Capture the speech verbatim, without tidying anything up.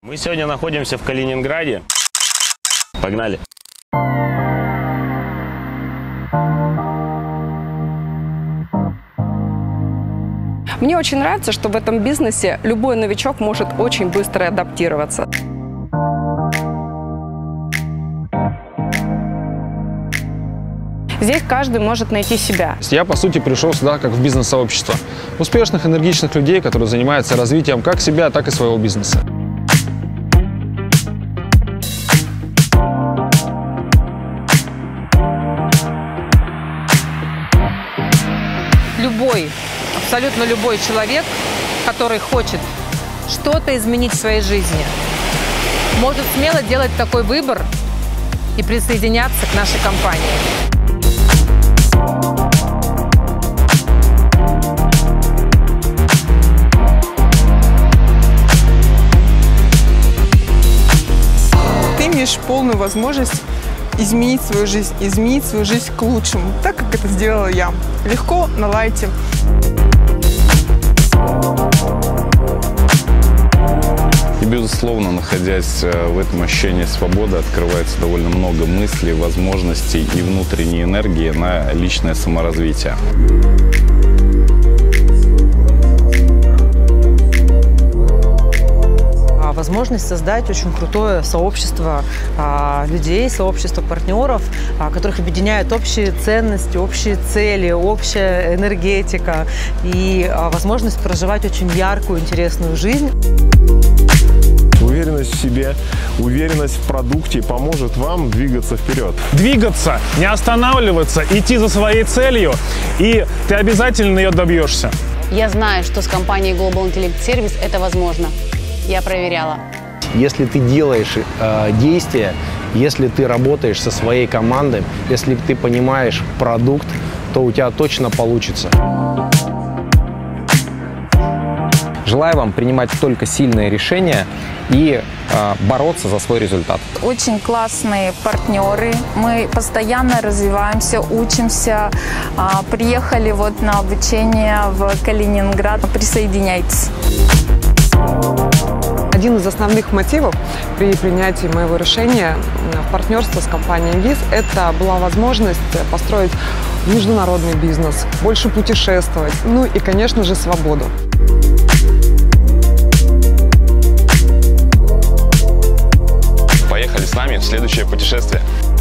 Мы сегодня находимся в Калининграде. Погнали! Мне очень нравится, что в этом бизнесе любой новичок может очень быстро адаптироваться. Здесь каждый может найти себя. Я, по сути, пришел сюда как в бизнес-сообщество. Успешных, энергичных людей, которые занимаются развитием как себя, так и своего бизнеса. Любой, абсолютно любой человек, который хочет что-то изменить в своей жизни, может смело делать такой выбор и присоединяться к нашей компании. Ты имеешь полную возможность изменить свою жизнь, изменить свою жизнь к лучшему, так как это сделала я. Легко, на лайте. И, безусловно, находясь в этом ощущении свободы, открывается довольно много мыслей, возможностей и внутренней энергии на личное саморазвитие. Возможность создать очень крутое сообщество а, людей, сообщество партнеров, а, которых объединяют общие ценности, общие цели, общая энергетика и а, возможность проживать очень яркую, интересную жизнь. Уверенность в себе, уверенность в продукте поможет вам двигаться вперед. Двигаться, не останавливаться, идти за своей целью, и ты обязательно ее добьешься. Я знаю, что с компанией Global Intellect Service это возможно. Я проверяла. Если ты делаешь э, действия, если ты работаешь со своей командой, если ты понимаешь продукт, то у тебя точно получится. Желаю вам принимать только сильные решения и э, бороться за свой результат. Очень классные партнеры. Мы постоянно развиваемся, учимся. А, приехали вот на обучение в Калининград. Присоединяйтесь. Один из основных мотивов при принятии моего решения в партнерство с компанией ВИЗ – это была возможность построить международный бизнес, больше путешествовать, ну и, конечно же, свободу. Поехали с нами в следующее путешествие.